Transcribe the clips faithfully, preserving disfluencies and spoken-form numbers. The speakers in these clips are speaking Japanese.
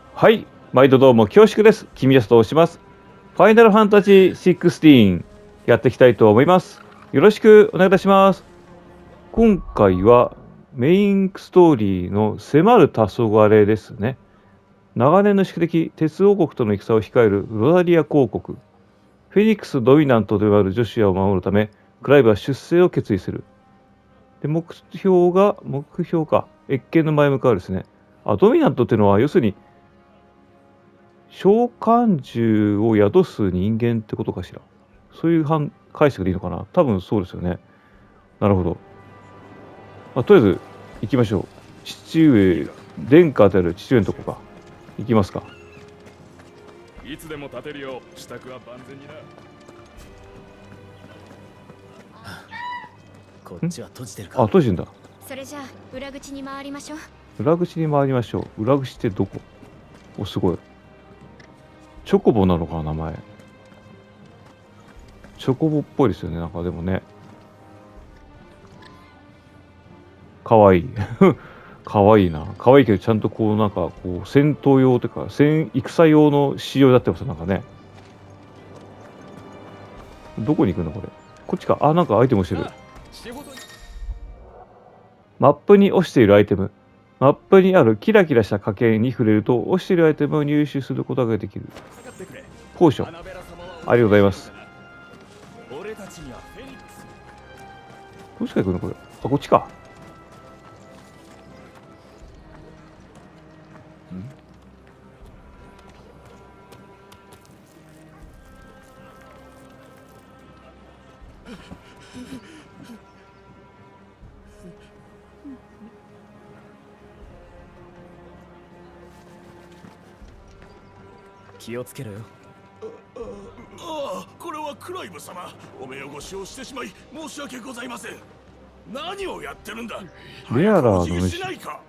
はい、毎度どうも恐縮です。君ですと申します。ファイナルファンタジーじゅうろくやっていきたいと思います。よろしくお願いいたします。今回はメインストーリーの迫る黄昏ですね。長年の宿敵、鉄王国との戦を控えるロザリア公国。フェニックス・ドミナントであるジョシュアを守るため、クライブは出征を決意する。で、目標が、目標か、謁見の前向かうですね。あ、ドミナントっていうのは、要するに、召喚獣を宿す人間ってことかしら。そういう反解釈でいいのかな。多分そうですよね。なるほど。まあ、とりあえず行きましょう。父上、殿下である父上のとこか。行きますか。 いつでも立てるよう支度は万全にな。 こっちは閉じてるか。 あ、閉じるんだ。 それじゃあ裏口に回りましょう。 裏口に回りましょう。裏口ってどこ？お、すごい。チョコボなのかな、名前。チョコボっぽいですよね、なんかでもね。かわいい。かわいいな。かわいいけど、ちゃんとこう、なんか、こう、戦闘用というか、戦、戦用の仕様になってます、なんかね。どこに行くのこれ。こっちか。あ、なんかアイテムしてる。マップに落ちているアイテム。マップにあるキラキラした火剣に触れると、落ちているアイテムを入手することができる。ポーション。ありがとうございます。どっちから行くのこれ。あ、こっちか。 気をつけろよ。 ああ、これはクライブ様。お目汚しをしてしまい申し訳ございません。何をやってるんだ。 レアラーの早くお辞儀しないか。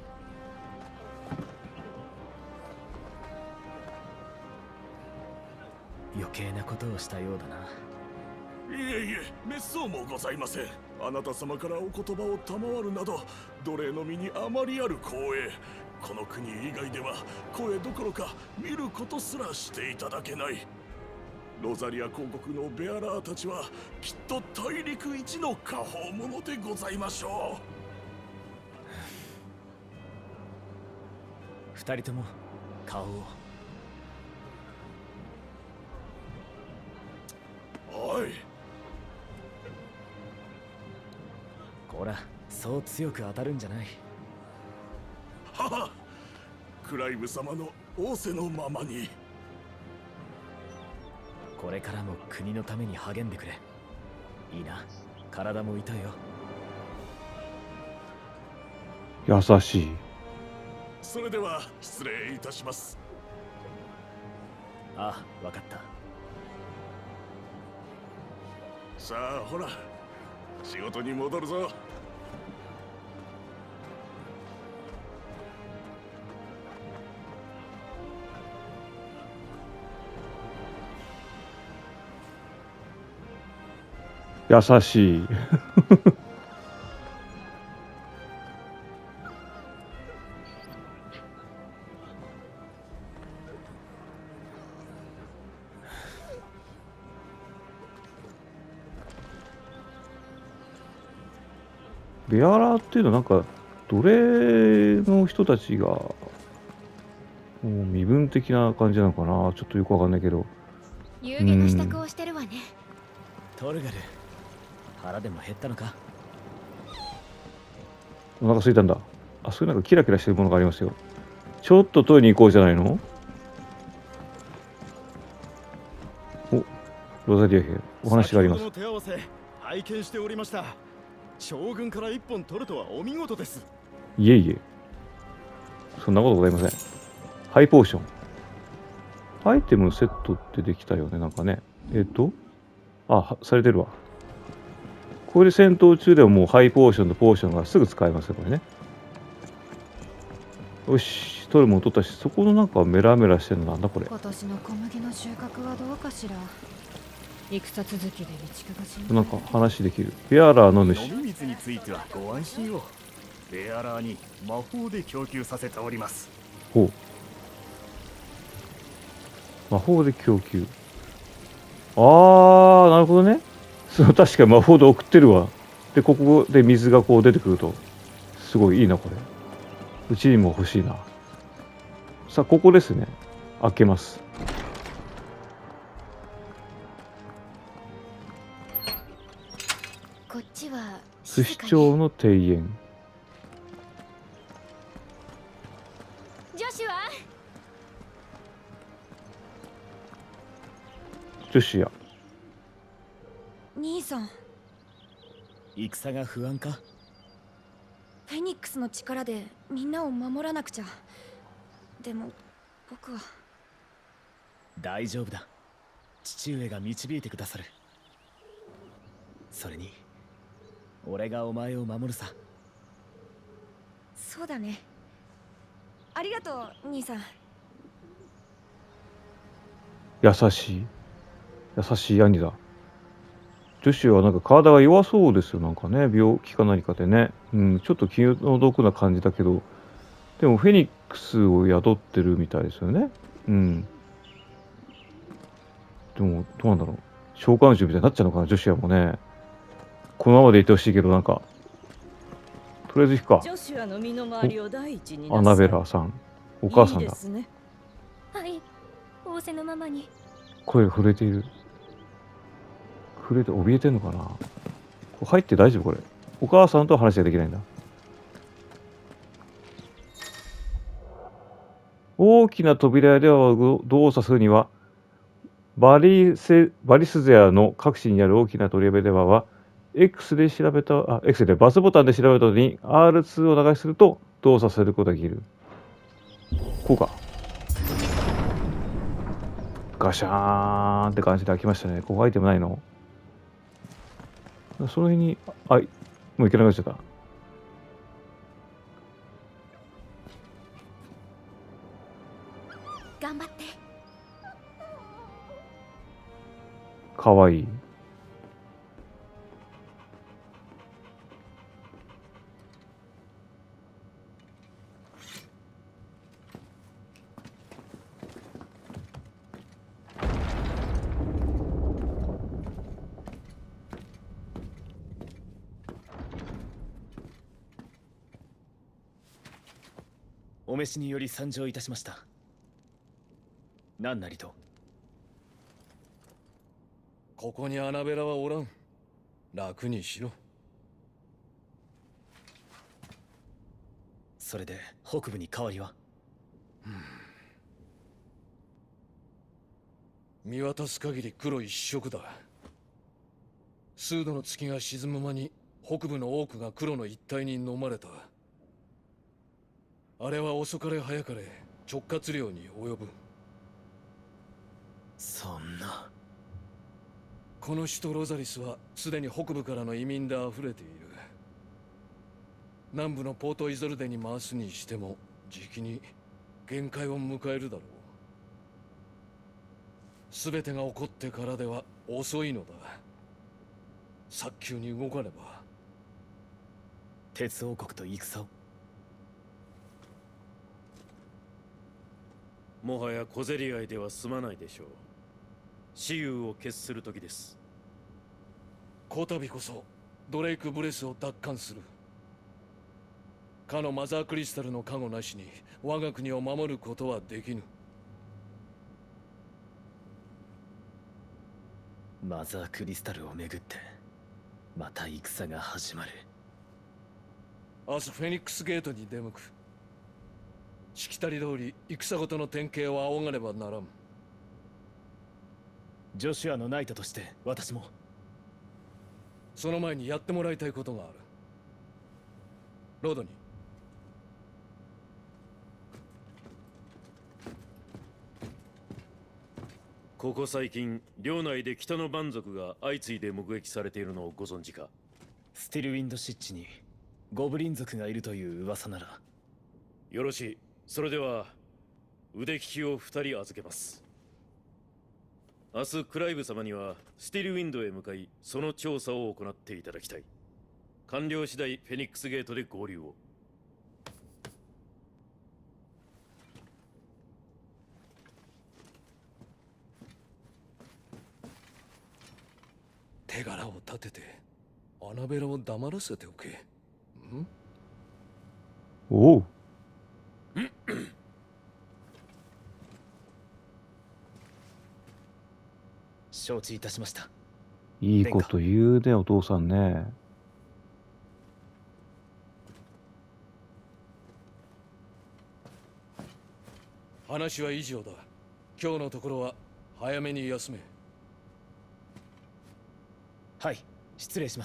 余計なことをしたようだな。 いえいえ、滅相もございません。あなた様からお言葉を賜るなど、奴隷の身にあまりある光栄。この国以外では声どころか見ることすらしていただけない。ロザリア公国のベアラーたちはきっと大陸一の果報者でございましょう。二人とも顔を。 おい。 こら、そう強く当たるんじゃない。 はは、クライブ様の仰せのままに。 これからも国のために励んでくれ。いいな、体も痛いよ。 優しい。 それでは失礼いたします。 ああ、わかった。 さあほら、仕事に戻るぞ。 優しい。ベアラーっていうのはなんか奴隷の人たちがもう身分的な感じなのかな。ちょっとよくわかんないけど。 夕げの支度をしてるわね。 トルガル、腹でも減ったのか。 お腹空いたんだ。あ、そういうなんかキラキラしてるものがありますよ。ちょっとトイレに行こうじゃないの。お、ロザリア兵、お話があります。 手合わせ拝見しておりました。将軍から一本取るとはお見事です。 いえいえ、そんなことございません。ハイポーション。アイテムセットってできたよね、なんかね。えっと、あ、されてるわ。これで戦闘中でももうハイポーションとポーションがすぐ使えますよ、これね。よし、取るもん取ったし、そこのなんかメラメラしてるのなんだこれ。 今年の小麦の収穫はどうかしら。戦続きで備蓄が心配。 なんか話できる。ベアラーの主。 飲み水についてはご安心を。ベアラーに魔法で供給させております。 ほう。 魔法で供給。あー、なるほどね。そう、確かに魔法で送ってるわ。で、ここで水がこう出てくると。すごいいいな、これ。うちにも欲しいな。さあ、ここですね。開けます。 こっちは寿司町の庭園。 ジョシュア。 ジョシュア。 兄さん、 戦が不安か？ フェニックスの力でみんなを守らなくちゃ。でも僕は。 大丈夫だ。父上が導いてくださる。それに俺がお前を守るさ。 そうだね。ありがとう兄さん。 優しい。優しい兄だ。女子はなんか体が弱そうですよ。なんかね、病気か何かでね。うん、ちょっと気の毒な感じだけど、でもフェニックスを宿ってるみたいですよね。うん。でも、どうなんだろう。召喚獣みたいになっちゃうのかな、女子はもうね。このままでいてほしいけど、なんか、とりあえず行くか。 ジョシュアの身の回りを第一にアナベラさん。お母さんだ。 いいですね。 はい、仰せのままに。 声が震えている。震えて、怯えてんのかな。これ入って大丈夫これ。お母さんとは話ができないんだ。大きな扉では動作するには、バリセバリスゼアの各地にある大きな扉では、X で調べた、あ、X でバスボタンで調べたのに アールツー を長くすると動作することができる。こうか。ガシャーンって感じで開きましたね。ここアイテムないの？その辺に、あ、い、もういけなくなっちゃった。 頑張って。 かわいい。 お召しにより参上いたしました。何なりと。 ここにアナベラはおらん。楽にしろ。 それで北部に変わりは？ 見渡す限り黒一色だ。数度の月が沈む間に北部の多くが黒の一帯に飲まれた。あれは遅かれ早かれ直轄領に及ぶ。 そんな。 この首都ロザリスはすでに北部からの移民で溢れている。南部のポートイゾルデに回すにしてもじきに限界を迎えるだろう。全てが起こってからでは遅いのだ。早急に動かねば。 鉄王国と戦を。 もはや小競り合いでは済まないでしょう。雌雄を決する時です。 こたびこそドレイク・ブレスを奪還する。かのマザークリスタルの加護なしに我が国を守ることはできぬ。 マザークリスタルをめぐってまた戦が始まる。 明日フェニックスゲートに出向く。しきたり通り戦ごとの典型を仰がねばならん。 ジョシュアのナイトとして私も。 その前にやってもらいたいことがある。ロードに。 ここ最近領内で北の蛮族が相次いで目撃されているのをご存知か？ スティルウィンドシッチにゴブリン族がいるという噂なら。 よろしい。それでは腕利きを二人預けます。明日クライブ様にはスティルウィンドへ向かいその調査を行っていただきたい。完了次第フェニックスゲートで合流を。 手柄を立ててアナベラを黙らせておけ。んおお。 承知いたしました。 いいこと言うね、お父さんね。 話は以上だ。今日のところは早めに休め。 はい、失礼します。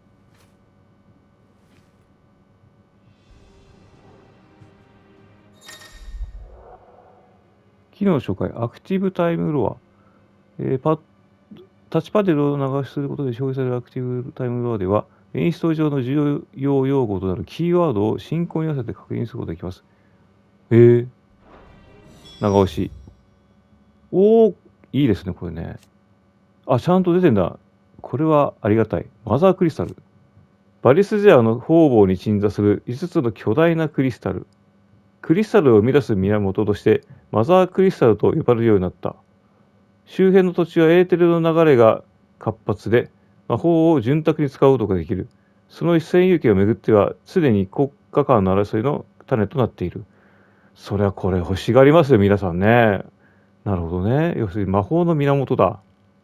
機能紹介、アクティブタイムロア。えー、パタッチパネルを流しすることで消費されるアクティブタイムロアでは、演出上の重要用語となるキーワードを進行に合わせて確認することができます。えー、長押し。おー、いいですね、これね。あ、ちゃんと出てんだ。これはありがたい。マザークリスタル。バリスジェアの方々に鎮座するいつつの巨大なクリスタル。クリスタルを生み出す源として、マザークリスタルと呼ばれるようになった。周辺の土地はエーテルの流れが活発で、魔法を潤沢に使うことができる。その一線有機をめぐっては、すでに国家間の争いの種となっている。そりゃこれ欲しがりますよ、皆さんね。なるほどね。要するに魔法の源だ。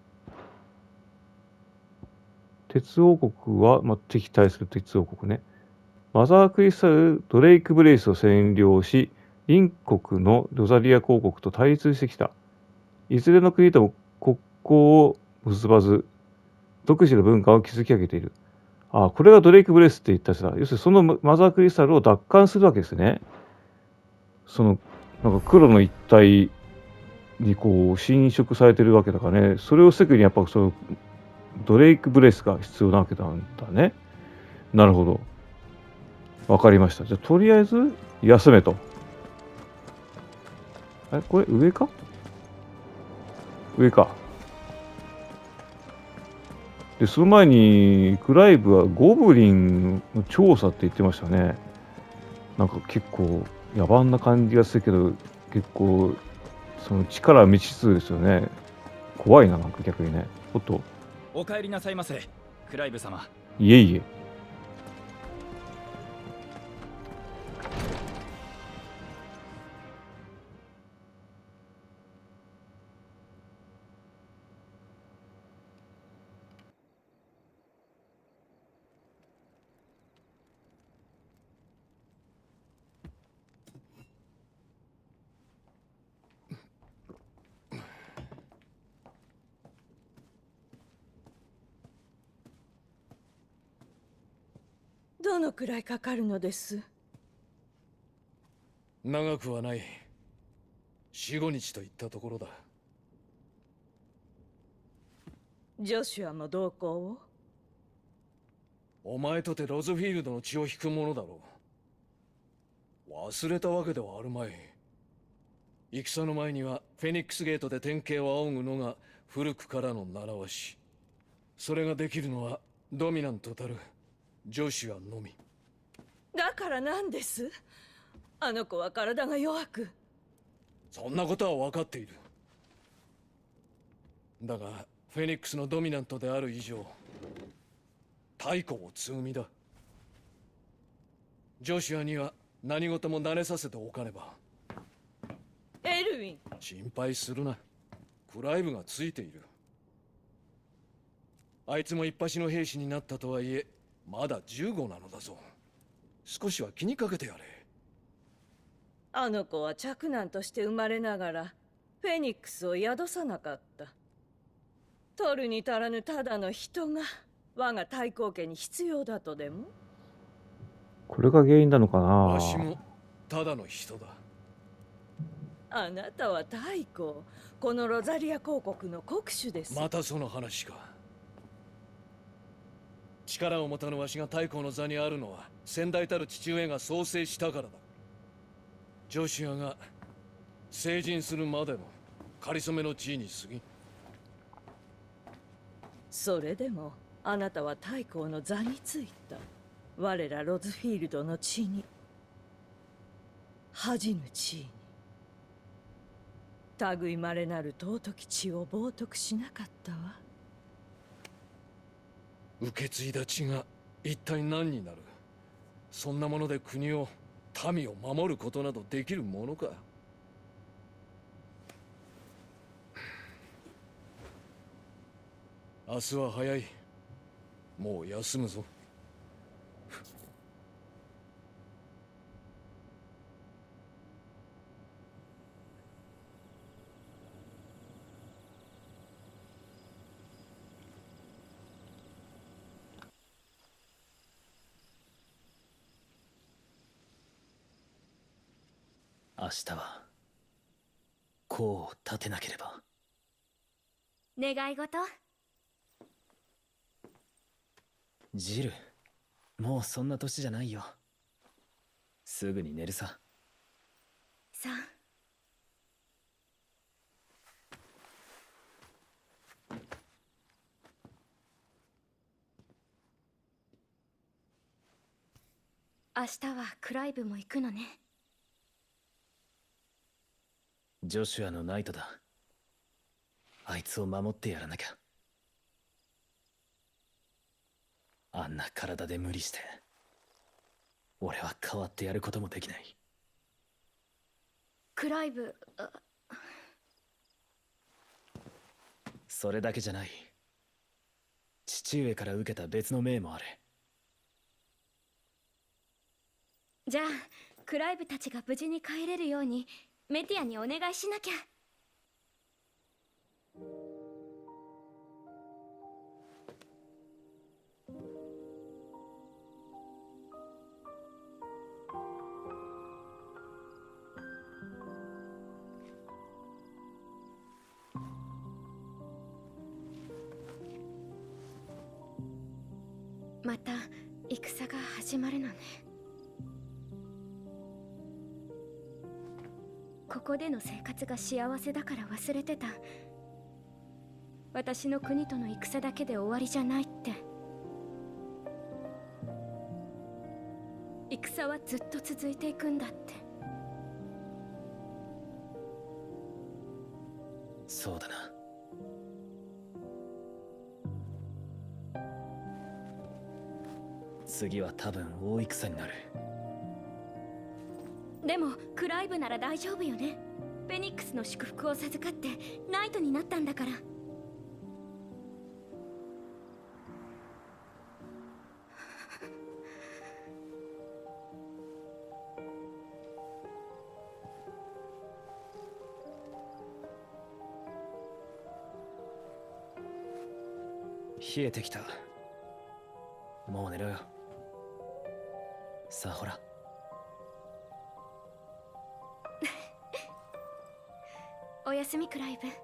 鉄王国は、まあ、敵対する鉄王国ね。マザークリスタル・ドレイク・ブレイスを占領し、隣国のロザリア公国と対立してきた。いずれの国とも国交を結ばず、独自の文化を築き上げている。ああ、これがドレイク・ブレイスって言ったさ、要するにそのマザークリスタルを奪還するわけですね。その、なんか黒の一体にこう侵食されてるわけだからね、それを防ぐにやっぱそのドレイク・ブレイスが必要なわけなんだね。なるほど。わかりました。じゃあとりあえず休めと。え、これ上か上か。で、その前にクライブはゴブリンの調査って言ってましたね。なんか結構野蛮な感じがするけど、結構その力未知数ですよね。怖いな、なんか逆にね。おっと。 お帰りなさいませ、クライブ様。 いえいえ。 どのくらいかかるのです？ 長くはない。四五日といったところだ。 ジョシュアも同行を？ お前とてロズフィールドの血を引くものだろう。忘れたわけではあるまい。戦の前にはフェニックスゲートで天啓を仰ぐのが古くからの習わし。それができるのはドミナントたるジョシュアのみ。 だから何です？あの子は体が弱く。 そんなことは分かっている。だがフェニックスのドミナントである以上、太古を継ぐ身だ。ジョシュアには何事も慣れさせておかねば。 エルウィン、 心配するな。クライブがついている。あいつも一発の兵士になったとはいえ、まだじゅうごなのだぞ。少しは気にかけてやれ。 あの子は嫡男として生まれながらフェニックスを宿さなかった。取るに足らぬただの人が我が太閤家に必要だとでも？ これが原因なのかな。 わしもただの人だ。 あなたは太閤、このロザリア公国の国主です。 またその話か。力を持たぬわしが太閤の座にあるのは先代たる父上が創生したからだ。ジョシュアが成人するまでの仮初めの地位に過ぎ。 それでもあなたは太閤の座についた。我らロズフィールドの地に恥じぬ地位に。類まれなる尊き血を冒涜しなかったわ。 受け継いだ血が一体何になる。そんなもので国を民を守ることなどできるものか。明日は早い。もう休むぞ。 明日は功を立てなければ。 願い事？ ジル、もうそんな年じゃないよ。すぐに寝るさ。 さあ。明日はクライブも行くのね。 ジョシュアのナイトだ。あいつを守ってやらなきゃ。あんな体で無理して俺は変わってやることもできない。 クライブ、 それだけじゃない。父上から受けた別の命もある。 じゃあクライブたちが無事に帰れるようにメティアにお願いしなきゃ。また戦が始まるのね。ここでの生活が幸せだから忘れてた。私の国との戦だけで終わりじゃないって。戦はずっと続いていくんだって。 そうだな。次は多分大戦になる。 でもクライブなら大丈夫よね。フェニックスの祝福を授かってナイトになったんだから。 冷えてきた。もう寝ろよ。さあほら。 おやすみクライブ。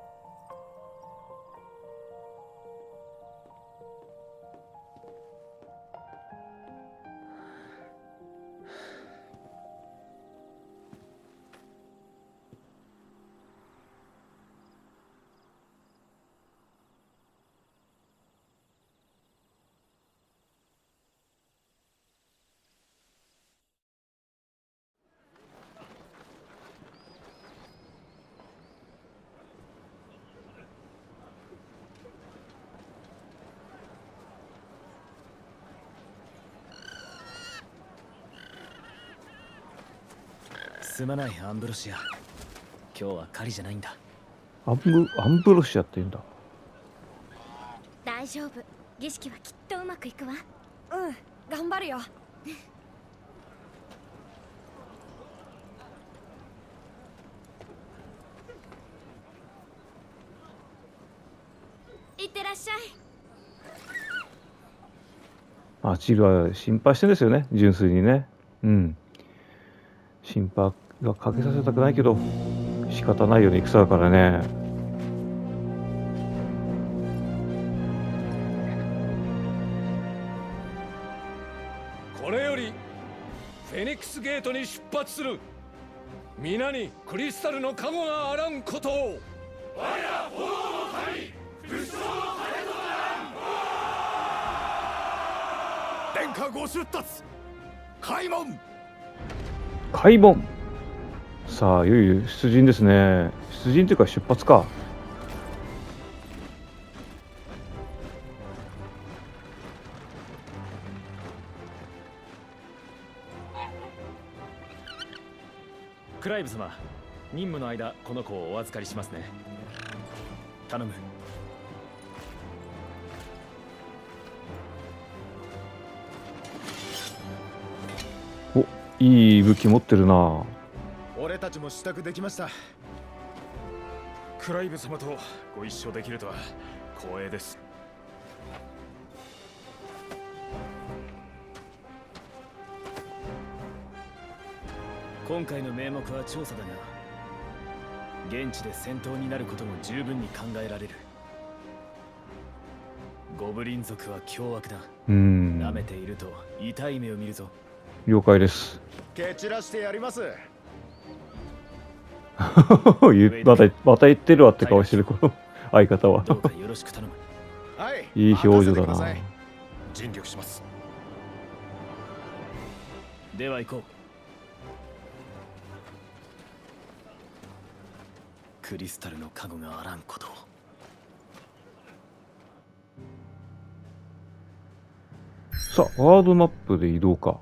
すまないアンブロシア。今日は狩りじゃないんだ。 アンブアンブロシアって言うんだ。 大丈夫。儀式はきっとうまくいくわ。うん、頑張るよ。いってらっしゃい。 まあチルは心配してんですよね、純粋にね。うん。心配がかけさせたくないけど仕方ないよね、戦だからね。 これよりフェニックスゲートに出発する。皆にクリスタルの加護があらんことを。我ら炎の神不死の金とならん。 殿下ご出立。開門。 開門。さあ、いよいよ出陣ですね。出陣というか出発か。 クライブ様、任務の間この子をお預かりしますね。頼む。 お、いい武器持ってるな。 俺たちも支度できました。 クライブ様とご一緒できるとは光栄です。 今回の名目は調査だが、現地で戦闘になることも十分に考えられる。ゴブリン族は凶悪だ。 うーん。 舐めていると痛い目を見るぞ。 了解です。 蹴散らしてやります。 またまた言ってるわって顔してるこの相方は。 どうかよろしく頼む。 はい。 いい表情だな。 尽力します。 では行こう。クリスタルの加護があらんことを。 さあ、ワードマップで移動か。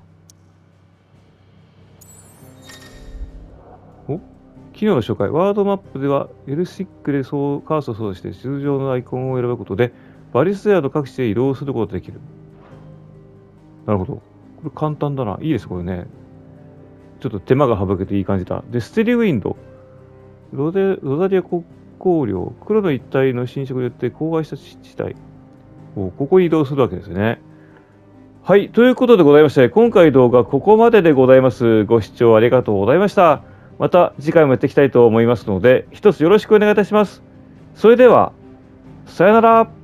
お、機能の紹介。ワードマップでは エルシック でそうカーソルを操作して地図上のアイコンを選ぶことでバリスヤード各地で移動することができる。なるほど。これ簡単だな。いいです、これね。ちょっと手間が省けていい感じだ。で、ステリーウィンド。ロデロザリア国光領。黒の一帯の侵食によって荒廃した地帯。お、ここに移動するわけですね。はい。ということでございまして、今回動画ここまででございます。ご視聴ありがとうございました。また次回もやっていきたいと思いますので、一つよろしくお願いいたします。それでは、さよなら。